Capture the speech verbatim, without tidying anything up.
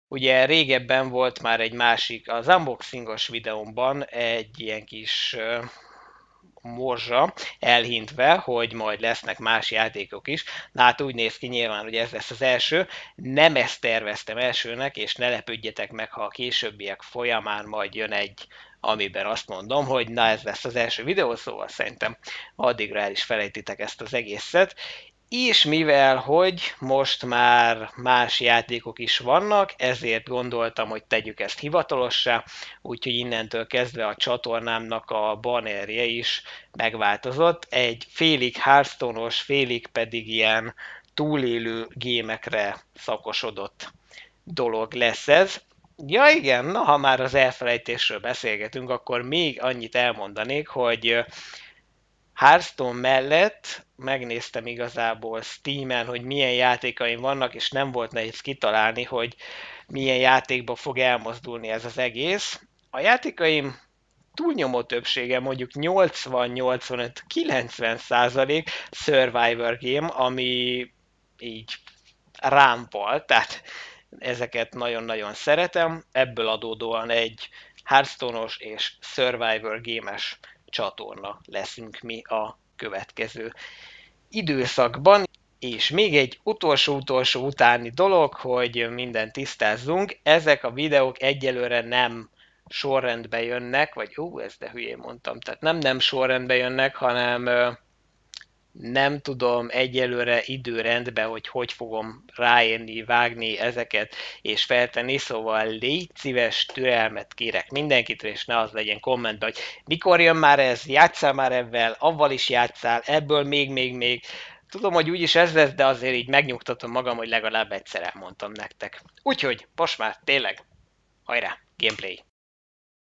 Ugye régebben volt már egy másik, az unboxingos videómban egy ilyen kis ö, morzsa elhintve, hogy majd lesznek más játékok is. Na hát úgy néz ki nyilván, hogy ez lesz az első. Nem ezt terveztem elsőnek, és ne lepődjetek meg, ha a későbbiek folyamán majd jön egy, amiben azt mondom, hogy na ez lesz az első videó, szóval szerintem addigra el is felejtitek ezt az egészet. És mivel, hogy most már más játékok is vannak, ezért gondoltam, hogy tegyük ezt hivatalossá, úgyhogy innentől kezdve a csatornámnak a bannerje is megváltozott. Egy félig Hearthstone-os, félig pedig ilyen túlélő gémekre szakosodott dolog lesz ez. Ja igen, na ha már az elfelejtésről beszélgetünk, akkor még annyit elmondanék, hogy Hearthstone mellett megnéztem igazából Steamen, hogy milyen játékaim vannak, és nem volt nehéz kitalálni, hogy milyen játékba fog elmozdulni ez az egész. A játékaim túlnyomó többsége, mondjuk nyolcvan-nyolcvanöt-kilencven százalék Survivor game, ami így rám val, tehát ezeket nagyon-nagyon szeretem. Ebből adódóan egy Hearthstone-os és Survivor gémes csatorna leszünk mi a következő időszakban. És még egy utolsó-utolsó utáni dolog, hogy mindent tisztázzunk. Ezek a videók egyelőre nem sorrendbe jönnek, vagy ó, ezt de hülyén mondtam, tehát nem nem sorrendbe jönnek, hanem nem tudom egyelőre időrendbe, hogy hogy fogom ráérni, vágni ezeket és feltenni, szóval légy szíves, türelmet kérek mindenkitől, és ne az legyen kommentben, hogy mikor jön már ez, játsszál már ebben, avval is játszál, ebből még, még, még. Tudom, hogy úgyis ez lesz, de azért így megnyugtatom magam, hogy legalább egyszer elmondtam nektek. Úgyhogy most már tényleg, hajrá, gameplay!